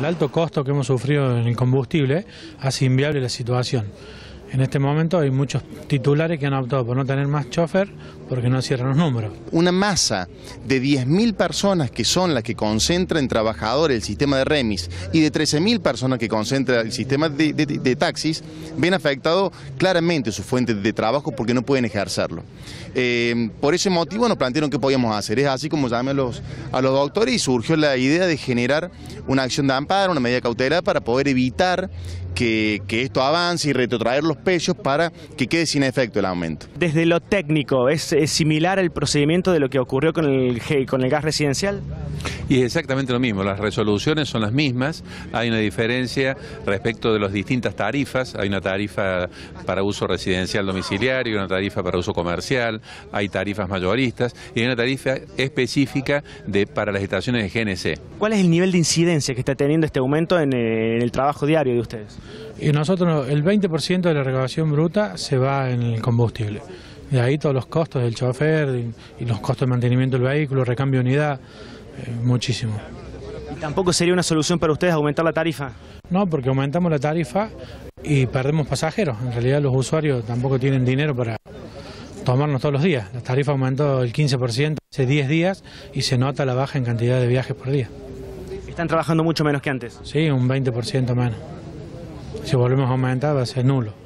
El alto costo que hemos sufrido en el combustible hace inviable la situación. En este momento hay muchos titulares que han optado por no tener más chofer porque no cierran los números. Una masa de 10.000 personas que son las que concentran trabajadores del sistema de remis y de 13.000 personas que concentra el sistema de taxis, ven afectado claramente su fuente de trabajo porque no pueden ejercerlo. Por ese motivo nos plantearon qué podíamos hacer. Es así como llamé a los doctores y surgió la idea de generar una acción de amparo, una medida cautelar para poder evitar que esto avance y retrotraer los precios para que quede sin efecto el aumento. Desde lo técnico, ¿es similar el procedimiento de lo que ocurrió con el gas residencial? Y es exactamente lo mismo, las resoluciones son las mismas, hay una diferencia respecto de las distintas tarifas, hay una tarifa para uso residencial domiciliario, una tarifa para uso comercial, hay tarifas mayoristas y hay una tarifa específica para las estaciones de GNC. ¿Cuál es el nivel de incidencia que está teniendo este aumento en el trabajo diario de ustedes? Y nosotros, el 20% de la recaudación bruta se va en el combustible. De ahí todos los costos del chofer y los costos de mantenimiento del vehículo, recambio de unidad, muchísimo. ¿Y tampoco sería una solución para ustedes aumentar la tarifa? No, porque aumentamos la tarifa y perdemos pasajeros. En realidad los usuarios tampoco tienen dinero para tomarnos todos los días. La tarifa aumentó el 15% hace 10 días y se nota la baja en cantidad de viajes por día. ¿Están trabajando mucho menos que antes? Sí, un 20% menos. Si volvemos a aumentar va a ser nulo.